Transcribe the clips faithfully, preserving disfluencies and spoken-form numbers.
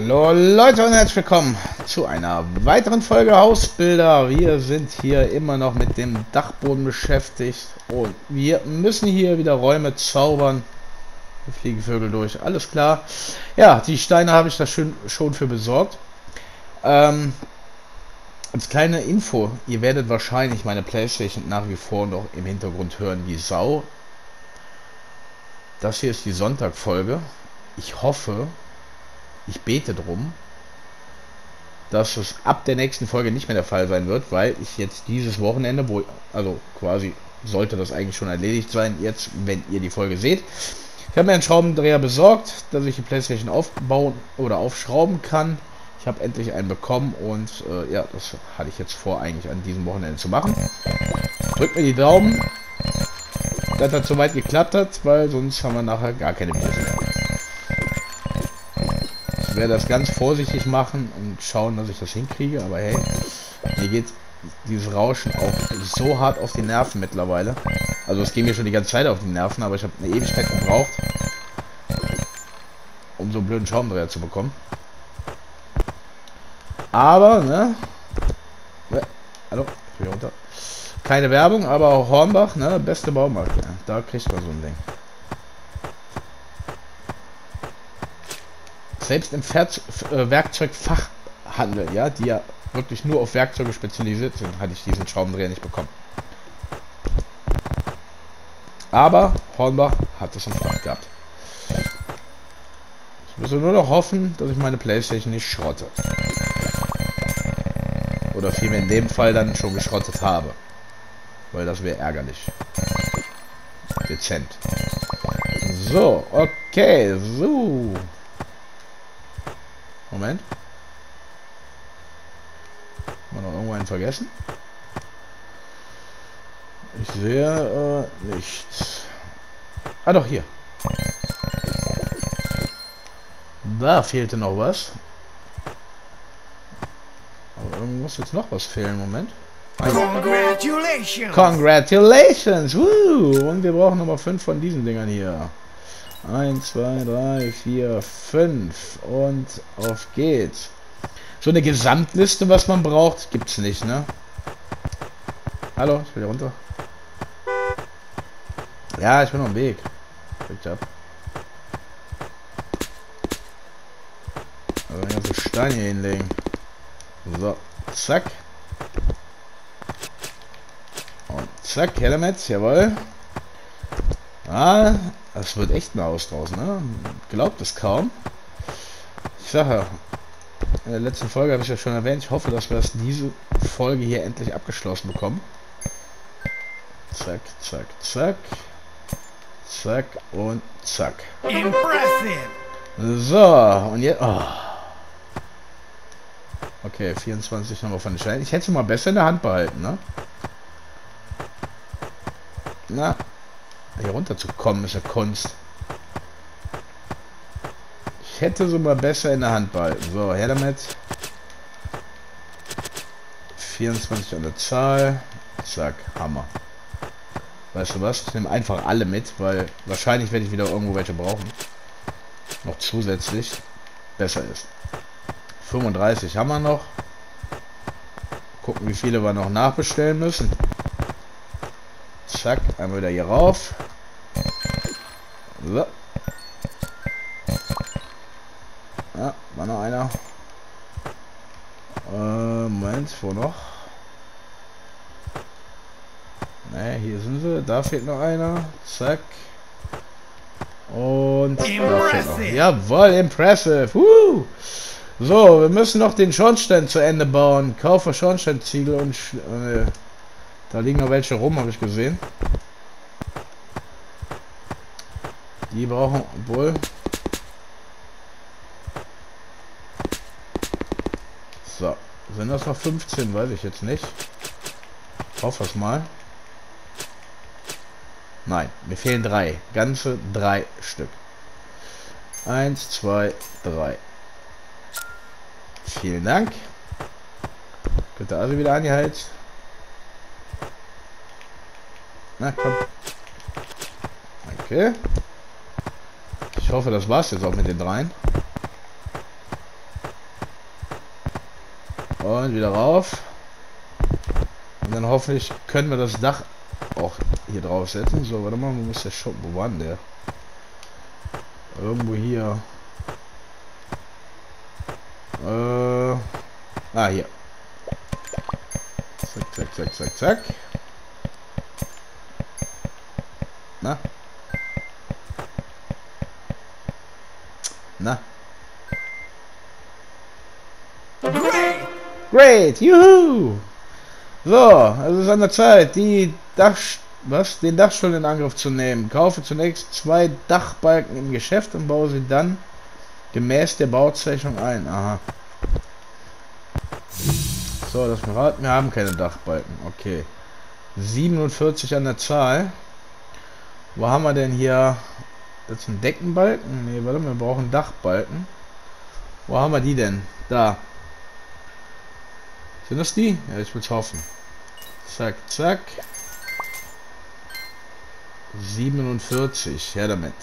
Hallo Leute und herzlich willkommen zu einer weiteren Folge Hausbilder. Wir sind hier immer noch mit dem Dachboden beschäftigt und wir müssen hier wieder Räume zaubern. Hier fliegen Vögel durch, alles klar. Ja, die Steine habe ich da schön, schon für besorgt. Ähm, als kleine Info, ihr werdet wahrscheinlich meine Playstation nach wie vor noch im Hintergrund hören wie Sau. Das hier ist die Sonntagfolge. Ich hoffe, ich bete drum, dass es ab der nächsten Folge nicht mehr der Fall sein wird, weil ich jetzt dieses Wochenende, wo, also quasi sollte das eigentlich schon erledigt sein, jetzt, wenn ihr die Folge seht. Ich habe mir einen Schraubendreher besorgt, dass ich die Playstation aufbauen oder aufschrauben kann. Ich habe endlich einen bekommen und äh, ja, das hatte ich jetzt vor, eigentlich an diesem Wochenende zu machen. Drückt mir die Daumen, dass das soweit geklappt hat, weil sonst haben wir nachher gar keine Videos mehr. Ich werde das ganz vorsichtig machen und schauen, dass ich das hinkriege, aber hey, mir geht dieses Rauschen auch so hart auf die Nerven mittlerweile. Also es ging mir schon die ganze Zeit auf die Nerven, aber ich habe eine Ewigkeit gebraucht, um so einen blöden Schraubendreher zu bekommen. Aber, ne? Ja, hallo, ich bin runter. Keine Werbung, aber auch Hornbach, ne? Beste Baumarkt. Ja, da kriegt man so ein Ding. Selbst im Ver- äh, Werkzeugfachhandel, ja, die ja wirklich nur auf Werkzeuge spezialisiert sind, hatte ich diesen Schraubendreher nicht bekommen. Aber Hornbach hat es im Fach gehabt. Ich muss nur noch hoffen, dass ich meine Playstation nicht schrotte. Oder vielmehr in dem Fall dann schon geschrottet habe. Weil das wäre ärgerlich. Dezent. So, okay, so. Moment. Haben wir noch irgendwo einen vergessen? Ich sehe äh, nichts. Ah doch, hier. Da fehlte noch was. Aber irgendwo muss jetzt noch was fehlen. Moment. Congratulations! Congratulations! Woo! Und wir brauchen Nummer fünf von diesen Dingern hier. eins, zwei, drei, vier, fünf. Und auf geht's. So eine Gesamtliste, was man braucht, gibt's nicht, ne? Hallo, ich will hier runter. Ja, ich bin auf dem Weg. Good job. Also den ganzen Stein hier hinlegen. So, zack. Und zack, her damit, jawohl. Ah, das wird echt ein Haus draus, ne? Glaubt es kaum. Ich sage ja, in der letzten Folge habe ich ja schon erwähnt, ich hoffe, dass wir das diese Folge hier endlich abgeschlossen bekommen. Zack, zack, zack. Zack und zack. Impressive! So, und jetzt... Oh. Okay, vierundzwanzig nochmal von den Steinen. Ich hätte sie mal besser in der Hand behalten, ne? Na, hier runter zu kommen ist ja Kunst. Ich hätte sie mal besser in der Hand behalten. So, her damit. vierundzwanzig an der Zahl. Zack, Hammer. Weißt du was? Ich nehme einfach alle mit, weil wahrscheinlich werde ich wieder irgendwo welche brauchen. Noch zusätzlich. Besser ist. fünfunddreißig haben wir noch. Gucken, wie viele wir noch nachbestellen müssen. Zack, einmal wieder hier rauf. So. Ja, war noch einer. Äh, Moment, wo noch? Ne, hier sind sie. Da fehlt noch einer. Zack. Und da fehlt noch. Jawohl, impressive. Woo! So, wir müssen noch den Schornstein zu Ende bauen. Kaufe Schornsteinziegel und Sch äh, da liegen noch welche rum, habe ich gesehen. Die brauchen, obwohl. So, sind das noch fünfzehn? Weiß ich jetzt nicht. Ich hoffe es mal. Nein, mir fehlen drei. Ganze drei Stück. Eins, zwei, drei. Vielen Dank. Bitte also wieder angeheizt. Na komm. Okay. Ich hoffe, das war's jetzt auch mit den dreien. Und wieder rauf. Und dann hoffentlich können wir das Dach auch hier drauf setzen. So, warte mal, wo ist der Schuppen? Wo war denn der? Irgendwo hier. Äh. Ah, hier. Zack, zack, zack, zack, zack. Na? Na? Great! Juhu! So, es ist an der Zeit, die Dach... Was? Den Dachstuhl in Angriff zu nehmen. Kaufe zunächst zwei Dachbalken im Geschäft und baue sie dann gemäß der Bauzeichnung ein. Aha. So, das wir raten. Wir haben keine Dachbalken. Okay. siebenundvierzig an der Zahl. Wo haben wir denn hier? Das ist ein Deckenbalken? Ne, warte, wir brauchen Dachbalken. Wo haben wir die denn? Da. Sind das die? Ja, ich will's hoffen. Zack, zack. siebenundvierzig. Her damit.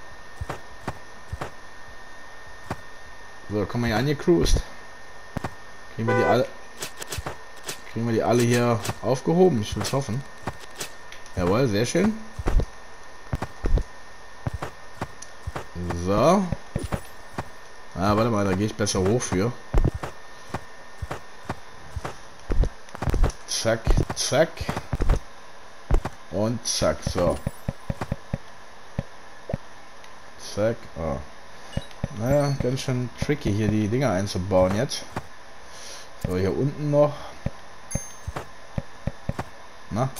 So, kommen wir hier angecruised. Kriegen wir die alle. Kriegen wir die alle hier aufgehoben? Ich will's hoffen. Jawohl, sehr schön. So. Ah, warte mal, da gehe ich besser hoch für. Zack, zack. Und zack, so. Zack, oh. Naja, ganz schön tricky hier die Dinger einzubauen jetzt. So, hier unten noch. Na?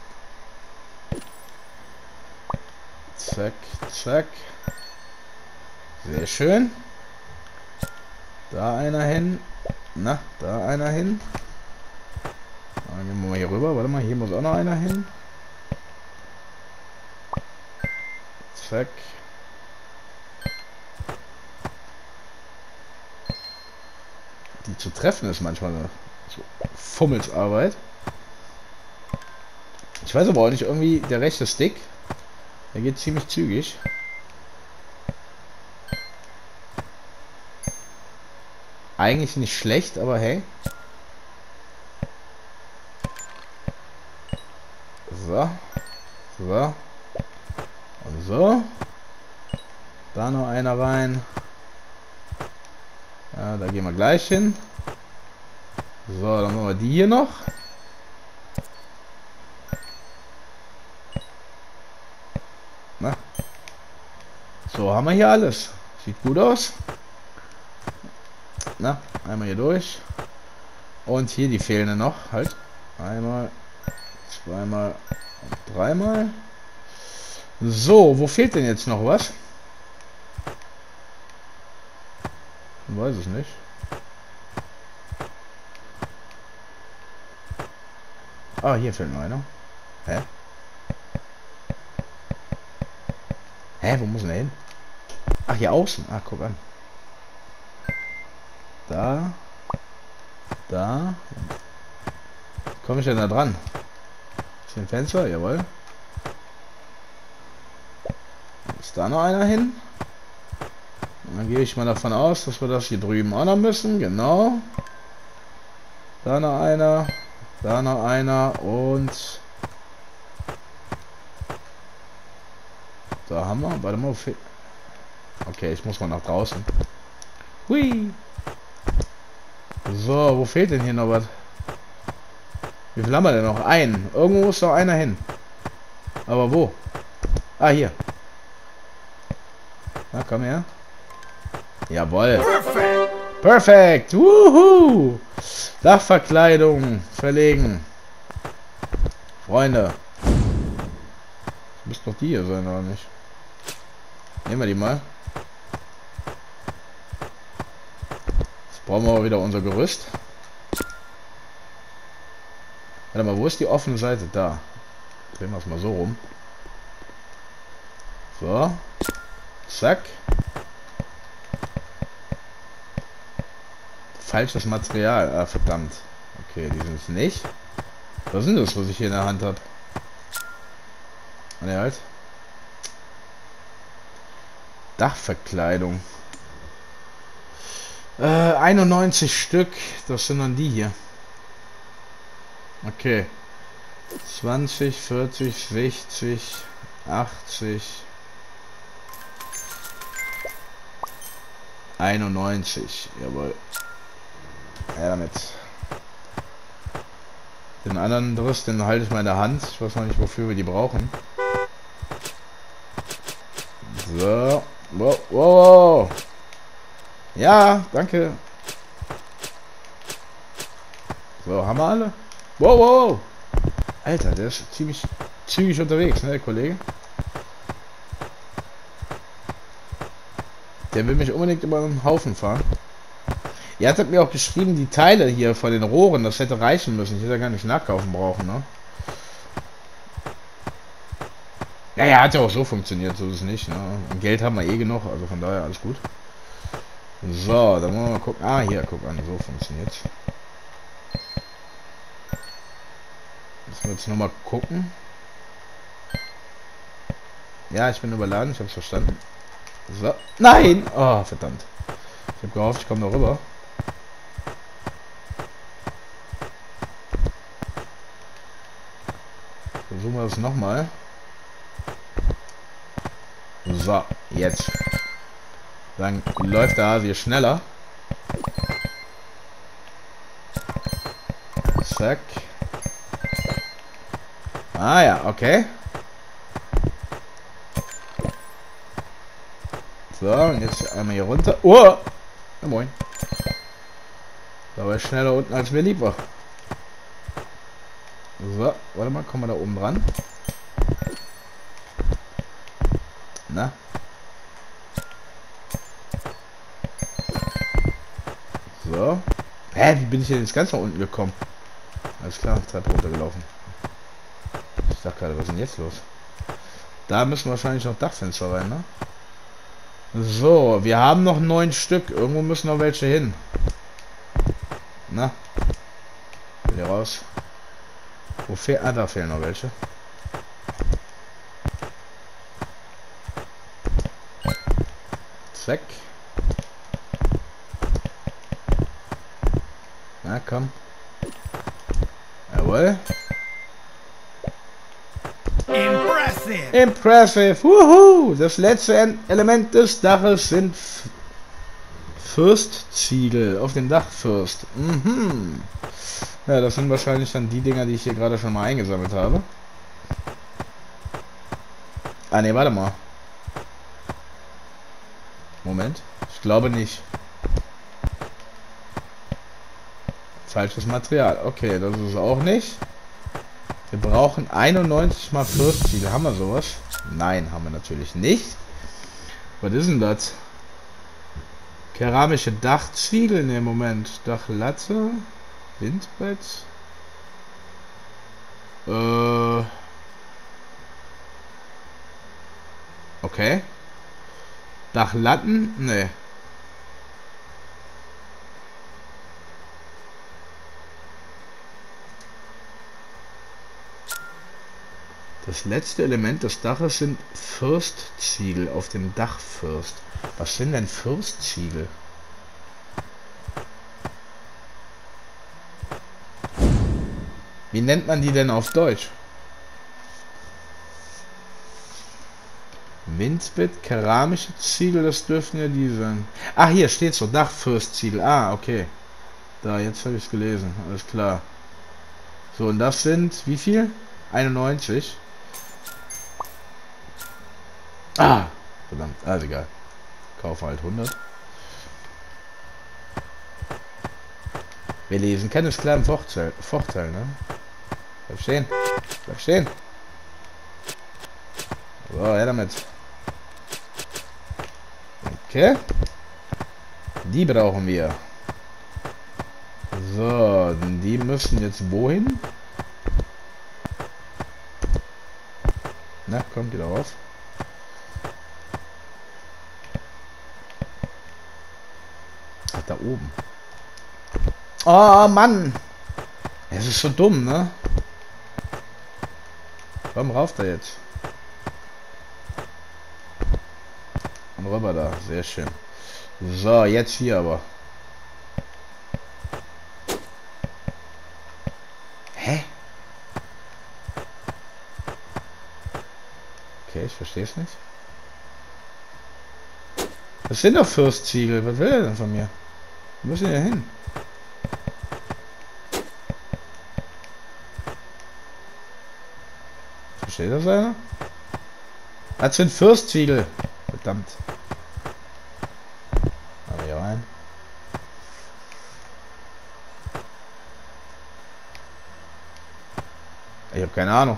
Zack, zack. Sehr schön. Da einer hin. Na, da einer hin. Dann gehen wir mal hier rüber. Warte mal, hier muss auch noch einer hin. Zack. Die zu treffen ist manchmal eine so Fummelsarbeit. Ich weiß aber auch nicht, irgendwie der rechte Stick, der geht ziemlich zügig. Eigentlich nicht schlecht, aber hey. So. So. Und so. Da noch einer rein. Ja, da gehen wir gleich hin. So, dann machen wir die hier noch. Na. So, haben wir hier alles. Sieht gut aus. Na, einmal hier durch. Und hier die fehlende noch. Halt. Einmal, zweimal und dreimal. So, wo fehlt denn jetzt noch was? Ich weiß es nicht. Ah, hier fehlt noch einer. Hä? Hä, wo muss denn der hin? Ach, hier außen. Ach, guck an. Da. Da. Komme ich denn da dran? Ist hier ein Fenster? Jawohl. Ist da noch einer hin? Und dann gehe ich mal davon aus, dass wir das hier drüben auch noch müssen. Genau. Da noch einer. Da noch einer. Und da haben wir. Warte mal. Okay, ich muss mal nach draußen. Hui. So, wo fehlt denn hier noch was? Wie viel haben wir denn noch? Einen. Irgendwo muss doch einer hin. Aber wo? Ah, hier. Na, komm her. Jawohl. Perfekt. Perfekt. Wuhu. Dachverkleidung verlegen. Freunde. Das müssten doch die hier sein, oder nicht? Nehmen wir die mal. Jetzt brauchen wir aber wieder unser Gerüst. Warte mal, wo ist die offene Seite? Da. Drehen wir es mal so rum. So. Zack. Falsches Material. Ah, verdammt. Okay, die sind es nicht. Was sind das, was ich hier in der Hand habe? Ne, halt. Dachverkleidung. Äh, einundneunzig Stück. Das sind dann die hier. Okay. zwanzig, vierzig, sechzig, achtzig, einundneunzig. Jawohl. Ja, damit. Den anderen Driss, den halte ich mal in der Hand. Ich weiß noch nicht, wofür wir die brauchen. So. Wow, wow. Ja, danke. So, haben wir alle? Wow, wow. Alter, der ist ziemlich zügig unterwegs, ne, der Kollege? Der will mich unbedingt über einen Haufen fahren. Ihr hattet mir auch geschrieben, die Teile hier von den Rohren, das hätte reichen müssen. Ich hätte ja gar nicht nachkaufen brauchen, ne? Ja, ja, hat ja auch so funktioniert, so ist es nicht, ne? Und Geld haben wir eh genug, also von daher alles gut. So, dann wollen wir mal gucken. Ah, hier, guck an, so funktioniert. Müssen wir jetzt nochmal gucken. Ja, ich bin überladen, ich hab's verstanden. So. Nein! Oh, verdammt. Ich hab gehofft, ich komme da rüber. Versuchen wir das nochmal. So, jetzt. Dann läuft der Hase schneller. Zack. Ah ja, okay. So, und jetzt einmal hier runter. Oh! Ja, moin. Da war ich schneller unten, als mir lieb war. So, warte mal, kommen wir da oben dran. Na? So. Hä, wie bin ich denn jetzt ganz nach unten gekommen? Alles klar, Treppe runtergelaufen. Ich dachte gerade, was ist denn jetzt los? Da müssen wahrscheinlich noch Dachfenster rein, ne? So, wir haben noch neun Stück. Irgendwo müssen noch welche hin. Na? Wieder raus. Wo fehlt... Ah, da fehlen noch welche. Zack. Na, komm. Jawohl. Impressive! Impressive! Wuhu! Das letzte Element des Daches sind Fürstziegel auf dem Dachfürst. Mhm. Ja, das sind wahrscheinlich dann die Dinger, die ich hier gerade schon mal eingesammelt habe. Ah, ne, warte mal. Moment. Ich glaube nicht. Falsches Material. Okay, das ist es auch nicht. Wir brauchen einundneunzig mal Fürstziegel. Haben wir sowas? Nein, haben wir natürlich nicht. Was ist denn das? Keramische Dachziegel? Ne, Moment. Dachlatte. Windbrett. Äh. Okay. Dachlatten? Ne. Das letzte Element des Daches sind Fürstziegel auf dem Dachfürst. Was sind denn Fürstziegel? Wie nennt man die denn auf Deutsch? Windbett, keramische Ziegel, das dürften ja die sein. Ach, hier steht so, Dachfürstziegel. Ah, okay. Da, jetzt habe ich es gelesen. Alles klar. So, und das sind, wie viel? einundneunzig. Ah, verdammt. Also egal. Kaufe halt hundert. Wir lesen keines kleinen Vorteil, Vorteil, ne? Bleib stehen. Bleib stehen. So, her damit. Okay. Die brauchen wir. So, die müssen jetzt wohin? Na, kommt wieder raus. Ach, da oben. Oh, Mann. Es ist so dumm, ne? Komm rauf da jetzt. Und rüber da. Sehr schön. So, jetzt hier aber. Okay, ich verstehe es nicht. Das sind doch Fürstziegel. Was will er denn von mir? Wo müssen wir hin? Versteht das einer? Was für ein Fürstziegel? Verdammt. Aber hier rein. Ich habe keine Ahnung.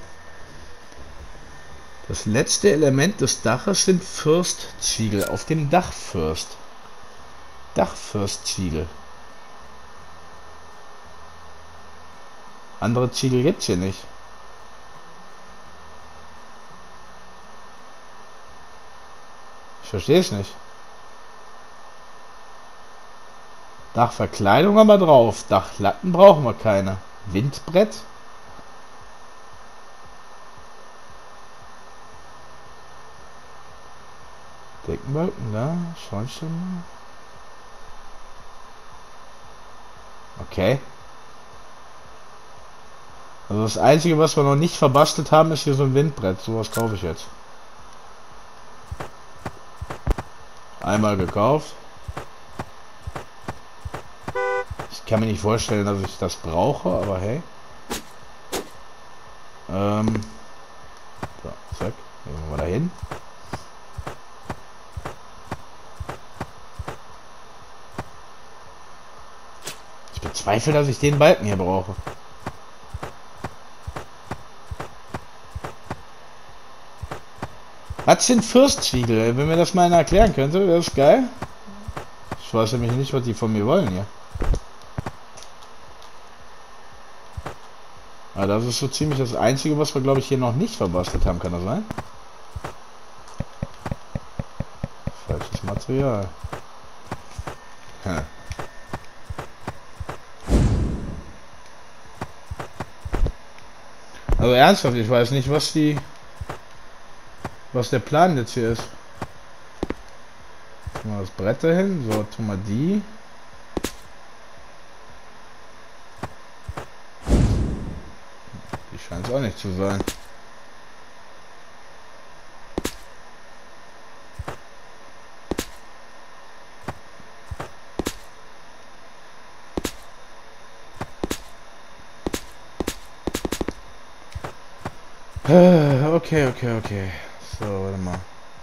Das letzte Element des Daches sind Fürstziegel auf dem Dachfürst. Dachfürstziegel. Andere Ziegel gibt's hier nicht. Ich verstehe es nicht. Dachverkleidung haben wir drauf. Dachlatten brauchen wir keine. Windbrett. Deckenbalken, da. Schornstein. Okay. Also das Einzige, was wir noch nicht verbastelt haben, ist hier so ein Windbrett. Sowas kaufe ich jetzt. Einmal gekauft. Ich kann mir nicht vorstellen, dass ich das brauche, aber hey. Ähm. So, zack. Gehen wir mal dahin. Ich bezweifle, dass ich den Balken hier brauche. Was sind Fürstziegel? Wenn mir das mal einer erklären könnte, wäre das geil. Ich weiß nämlich nicht, was die von mir wollen hier. Aber das ist so ziemlich das Einzige, was wir, glaube ich, hier noch nicht verbastelt haben. Kann das sein? Falsches Material. Hm. Also ernsthaft, ich weiß nicht, was die... was der Plan jetzt hier ist. Tun wir das Brett dahin. So, tun wir die. Die scheint es auch nicht zu sein. Okay, okay, okay. So, warte mal.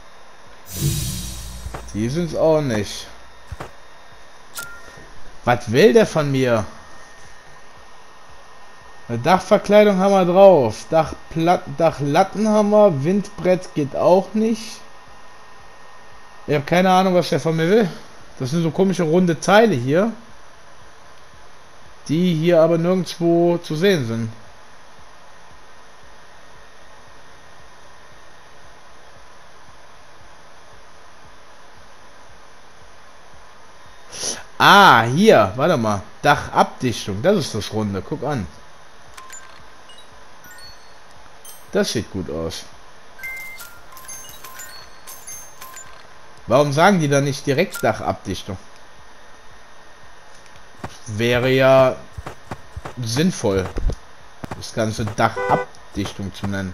Die sind es auch nicht. Was will der von mir? Eine Dachverkleidung haben wir drauf. Dachplatten, Dachlatten haben wir. Windbrett geht auch nicht. Ich habe keine Ahnung, was der von mir will. Das sind so komische runde Teile hier. Die hier aber nirgendwo zu sehen sind. Ah, hier, warte mal. Dachabdichtung, das ist das Runde. Guck an. Das sieht gut aus. Warum sagen die da nicht direkt Dachabdichtung? Wäre ja sinnvoll, das ganze Dachabdichtung zu nennen.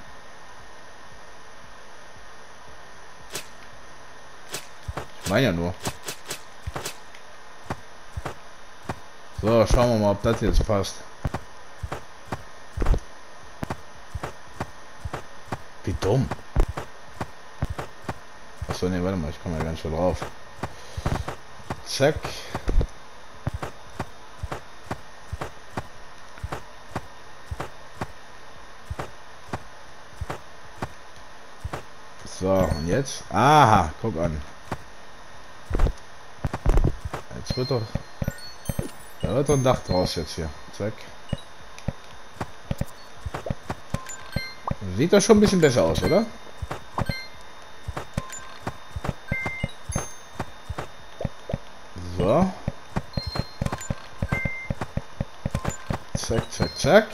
Ich meine ja nur. So, schauen wir mal, ob das jetzt passt. Wie dumm. Achso, ne, warte mal, ich komme ja ganz schön drauf. Zack. So, und jetzt? Aha, guck an. Jetzt wird doch... Da wird doch ein Dach draus jetzt hier. Zack. Sieht doch schon ein bisschen besser aus, oder? So. Zack, zack, zack.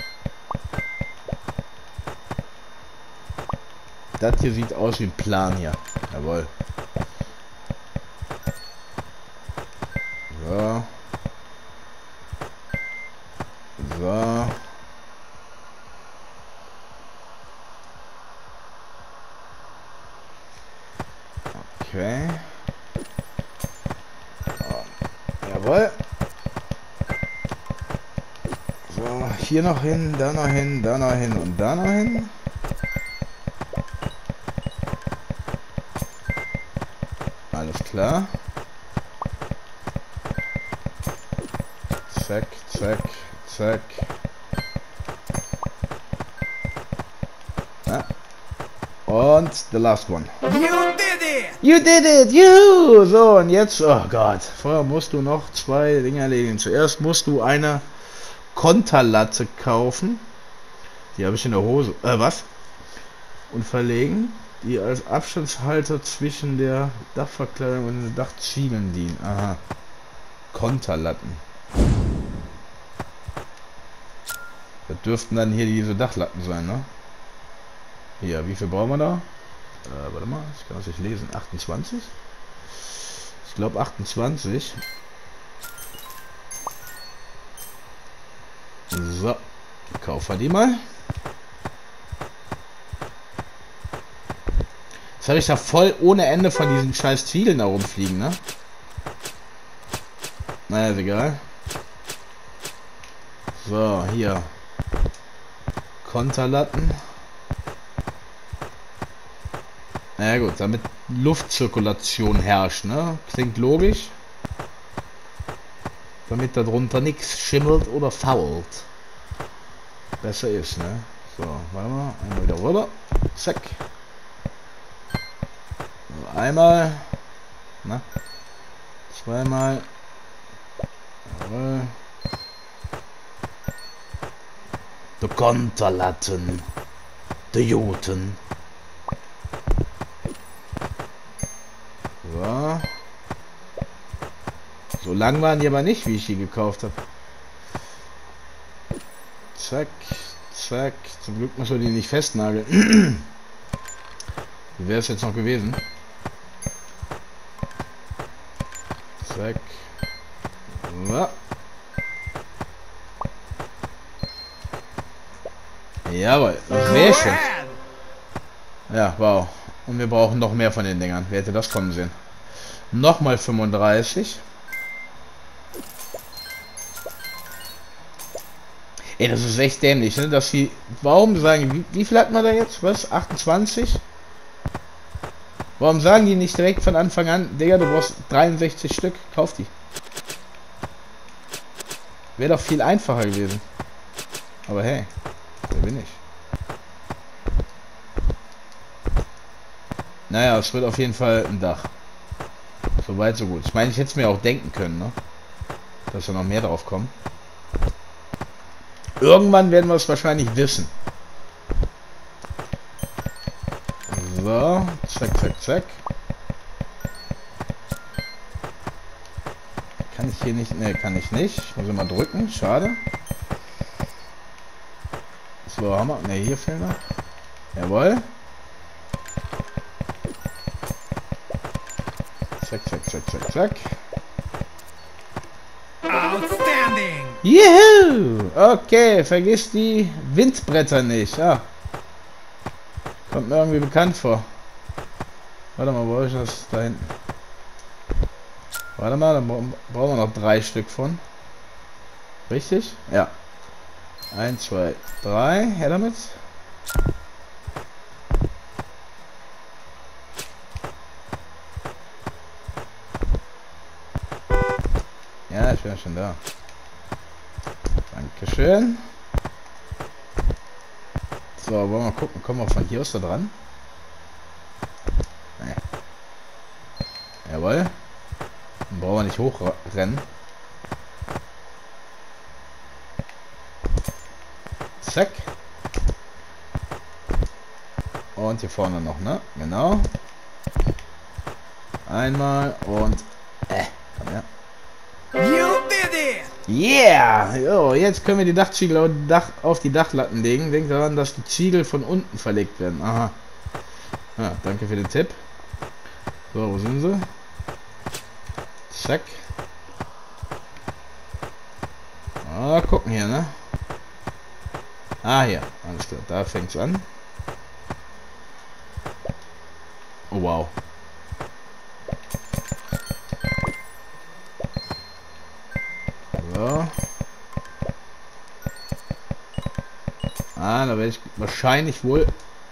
Das hier sieht aus wie ein Plan hier. Jawohl. So. So. Jawohl. So, hier noch hin, da noch hin, da noch hin und da noch hin. Alles klar. Zack, zack, zack. Ja. Und the last one. You did it! You did it! Juhu! So, und jetzt, oh Gott, vorher musst du noch zwei Dinge erledigen. Zuerst musst du eine Konterlatte kaufen. Die habe ich in der Hose. Äh, was? Und verlegen, die als Abstandshalter zwischen der Dachverkleidung und den Dachziegeln dienen. Aha. Konterlatten. Das dürften dann hier diese Dachlatten sein, ne? Hier, wie viel brauchen wir da? Äh, warte mal, ich kann das nicht lesen. achtundzwanzig? Ich glaube achtundzwanzig. So, kaufen wir die mal. Jetzt habe ich da voll ohne Ende von diesen scheiß Ziegeln da rumfliegen, ne? Naja, ist egal. So, hier. Konterlatten. Na ja, gut, damit Luftzirkulation herrscht, ne? Klingt logisch. Damit darunter nichts schimmelt oder fault. Besser ist, ne? So, warte mal. Einmal wieder rüber. Zack. So, einmal. Na? Zweimal. Jawohl. Die Konterlatten. Die Juten. So. So lang waren die aber nicht, wie ich die gekauft habe. Zack, zack. Zum Glück muss man die nicht festnageln. Wie wäre es jetzt noch gewesen? Zack. So. Jawohl, sehr schön. Ja, wow. Und wir brauchen noch mehr von den Dingern. Wer hätte das kommen sehen? Nochmal fünfunddreißig. Ey, das ist echt dämlich, ne? Dass sie... Warum sagen... Wie, wie viel hat man da jetzt? Was? achtundzwanzig? Warum sagen die nicht direkt von Anfang an, Digga, du brauchst dreiundsechzig Stück? Kauf die. Wäre doch viel einfacher gewesen. Aber hey, wer bin ich? Naja, es wird auf jeden Fall ein Dach. Soweit, so gut. Ich meine, ich hätte es mir auch denken können, ne? Dass da noch mehr drauf kommen. Irgendwann werden wir es wahrscheinlich wissen. So, zack, zack, zack. Kann ich hier nicht... Ne, kann ich nicht. Ich muss immer drücken. Schade. So, haben wir... Ne, hier fehlt noch. Jawohl. Zack, zack, zack, zack, zack. Outstanding! Juhu! Okay, vergiss die Windbretter nicht. Ah. Kommt mir irgendwie bekannt vor. Warte mal, wo ist das? Da hinten. Warte mal, dann brauchen wir noch drei Stück von. Richtig? Ja. Eins, zwei, drei. Her damit. Ja, ich bin schon da. Dankeschön. So, wollen wir mal gucken, kommen wir von hier aus da dran? Nee. Jawohl. Dann brauchen wir nicht hochrennen. Zack. Und hier vorne noch, ne? Genau. Einmal und... Äh, komm her. You did it! Yeah! Jo, jetzt können wir die Dachziegel auf die, Dach, auf die Dachlatten legen. Denkt daran, dass die Ziegel von unten verlegt werden. Aha. Ja, danke für den Tipp. So, wo sind sie? Zack. Ah, gucken hier, ne? Ah, hier. Alles klar. Da fängt's an. Oh, wow. So. Ah, da werde ich wahrscheinlich wohl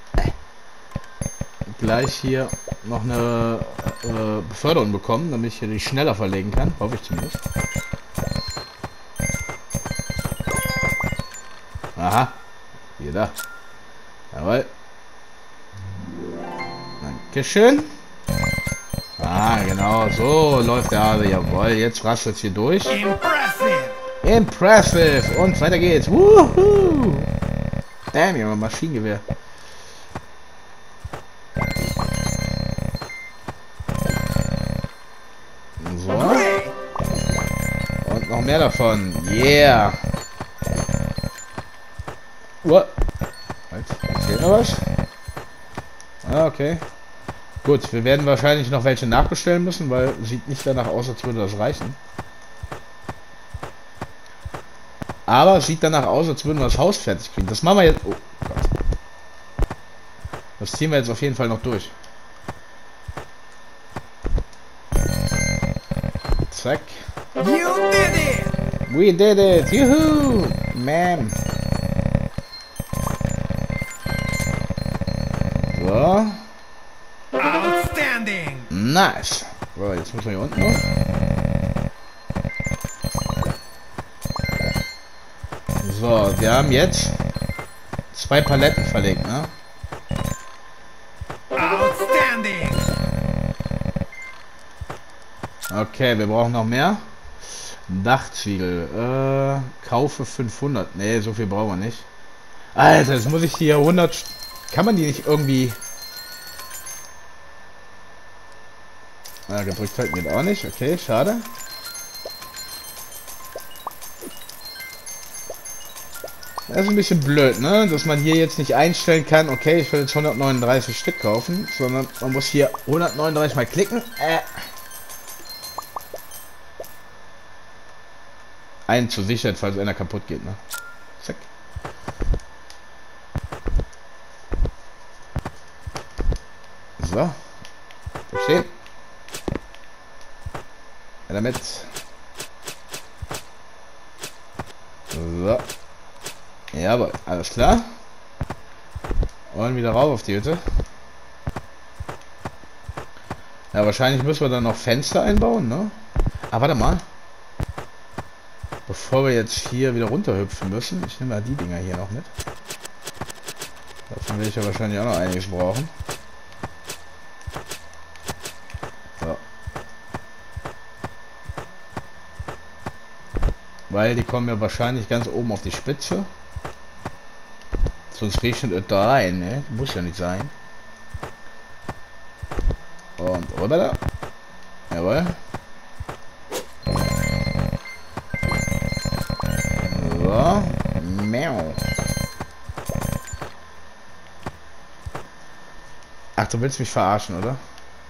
gleich hier noch eine äh, Beförderung bekommen, damit ich hier die schneller verlegen kann. Hoffe ich zumindest. Aha. Wieder. Jawohl. Dankeschön. Ah, genau. So läuft der Hase. Jawohl. Jetzt rastet es hier durch. Impressive. Impressive. Und weiter geht's. Wuhu. Damn, Junge. Maschinengewehr. So. Und noch mehr davon. Yeah. What? Erzählt noch was? Ah, okay. Gut, wir werden wahrscheinlich noch welche nachbestellen müssen, weil sieht nicht danach aus, als würde das reichen. Aber sieht danach aus, als würden wir das Haus fertig kriegen. Das machen wir jetzt... Oh Gott. Das ziehen wir jetzt auf jeden Fall noch durch. Zack. You did it. We did it! Juhu! Man! So. Outstanding. Nice. So, jetzt müssen wir hier unten noch. So, wir haben jetzt zwei Paletten verlegt, ne? Outstanding. Okay, wir brauchen noch mehr. Dachziegel. Äh, kaufe fünfhundert. Ne, so viel brauchen wir nicht. Alter, jetzt muss ich hier hundert... Kann man die nicht irgendwie... Ah, gedrückt halten geht auch nicht. Okay, schade. Das ist ein bisschen blöd, ne? Dass man hier jetzt nicht einstellen kann, okay, ich will jetzt hundertneununddreißig Stück kaufen, sondern man muss hier hundertneununddreißig mal klicken. Äh. Einen zur Sicherheit, falls einer kaputt geht, ne? Zack. So. Verstehen? Ja, damit. So. Jawohl, alles klar. Und wieder rauf auf die Hütte. Ja, wahrscheinlich müssen wir dann noch Fenster einbauen, ne? Ah, warte mal. Bevor wir jetzt hier wieder runterhüpfen müssen, ich nehme mal die Dinger hier noch mit. Davon will ich ja wahrscheinlich auch noch einiges brauchen. So. Weil die kommen ja wahrscheinlich ganz oben auf die Spitze. Sonst regnet es da rein, ne? Muss ja nicht sein. Und rüber da. Jawohl. So. Miau. Ach, du willst mich verarschen, oder?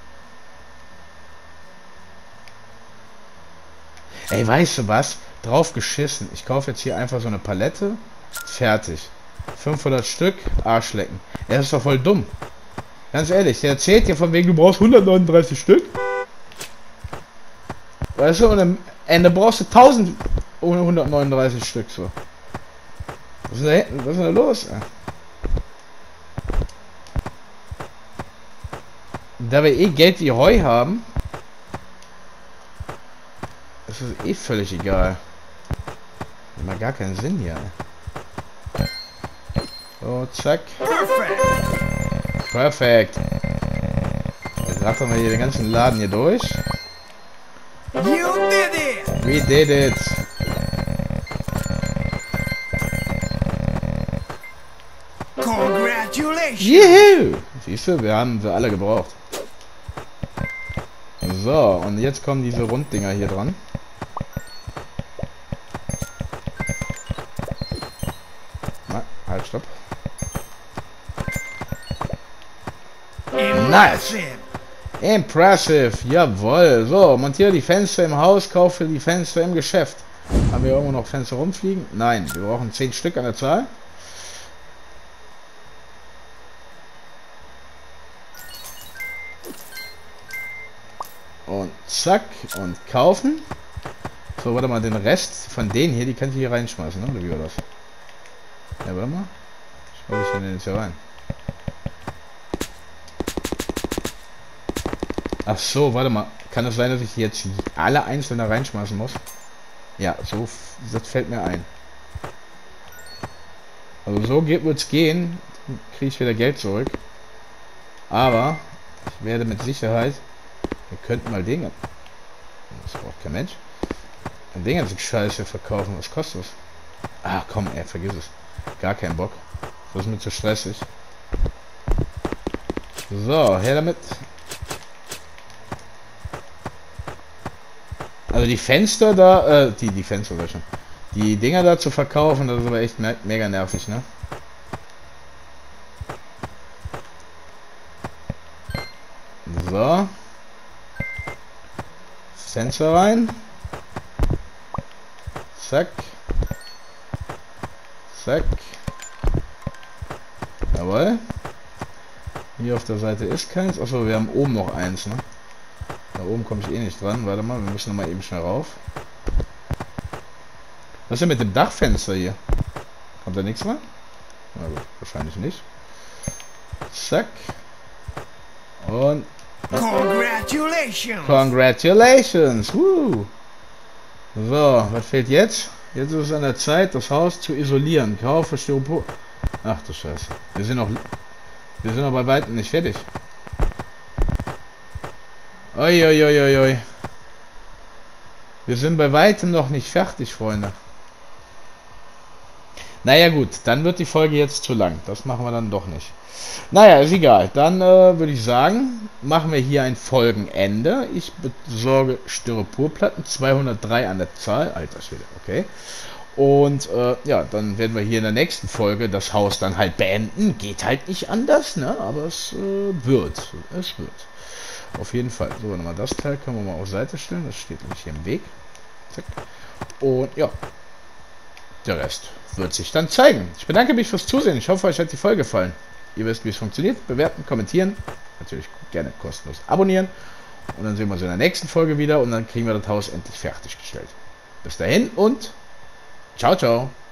Ey, weißt du was? Drauf geschissen. Ich kaufe jetzt hier einfach so eine Palette. Fertig. fünfhundert Stück. Arschlecken. Ja, das ist doch voll dumm. Ganz ehrlich, der erzählt dir von wegen, du brauchst hundertneununddreißig Stück. Weißt du, und am Ende brauchst du tausend ohne hundertneununddreißig Stück, so. Was ist da hinten? Was ist denn da los? Da wir eh Geld wie Heu haben, ist es eh völlig egal. Hat mal gar keinen Sinn hier. So, zack. Perfect. Perfekt. Jetzt rattern wir hier den ganzen Laden hier durch. You did it. We did it. Congratulations. Juhu! Siehst du, wir haben sie alle gebraucht. So, und jetzt kommen diese Runddinger hier dran. Na, halt, stopp. Nice! Impressive! Jawohl! So, montiere die Fenster im Haus, kaufe die Fenster im Geschäft. Haben wir irgendwo noch Fenster rumfliegen? Nein, wir brauchen zehn Stück an der Zahl. Und zack, und kaufen. So, warte mal, den Rest von denen hier, die kann ich hier reinschmeißen, ne? Oder wie war das? Ja, warte mal. Schmeiß ich denn jetzt hier rein? Ach so, warte mal. Kann es sein, dass ich jetzt alle einzeln da reinschmeißen muss? Ja, so, das fällt mir ein. Also so wird es gehen. Kriege ich wieder Geld zurück. Aber ich werde mit Sicherheit... Wir könnten mal Dinge... Das braucht kein Mensch. Ein Ding an sich Scheiße verkaufen. Was kostet es? Ach komm, ey, vergiss es. Gar keinen Bock. Das ist mir zu stressig. So, her damit. Also die Fenster da, äh, die, die Fenster soll schon. Die Dinger da zu verkaufen, das ist aber echt me mega nervig, ne? So. Fenster rein. Zack. Zack. Jawohl. Hier auf der Seite ist keins. Achso, wir haben oben noch eins, ne? Da oben komme ich eh nicht dran. Warte mal, wir müssen noch mal eben schnell rauf. Was ist denn mit dem Dachfenster hier? Kommt da nichts mehr? Na gut, wahrscheinlich nicht. Zack. Und... Congratulations! Congratulations! Woo. So, was fehlt jetzt? Jetzt ist es an der Zeit, das Haus zu isolieren. Kaufe Styropor... Ach du Scheiße. Wir sind noch... Wir sind noch bei weitem nicht fertig. Oi, oi, oi, oi, oi. Wir sind bei weitem noch nicht fertig, Freunde. Naja gut, dann wird die Folge jetzt zu lang. Das machen wir dann doch nicht. Naja, ist egal. Dann äh, würde ich sagen, machen wir hier ein Folgenende. Ich besorge Styroporplatten, zweihundertdrei an der Zahl. Alter Schwede, okay. Und äh, ja, dann werden wir hier in der nächsten Folge das Haus dann halt beenden. Geht halt nicht anders, ne? Aber es äh, wird. Es wird. Auf jeden Fall. So, nochmal das Teil können wir mal auf Seite stellen. Das steht nämlich hier im Weg. Zack. Und ja, der Rest wird sich dann zeigen. Ich bedanke mich fürs Zusehen. Ich hoffe, euch hat die Folge gefallen. Ihr wisst, wie es funktioniert. Bewerten, kommentieren. Natürlich gerne kostenlos abonnieren. Und dann sehen wir uns in der nächsten Folge wieder. Und dann kriegen wir das Haus endlich fertiggestellt. Bis dahin und ciao, ciao.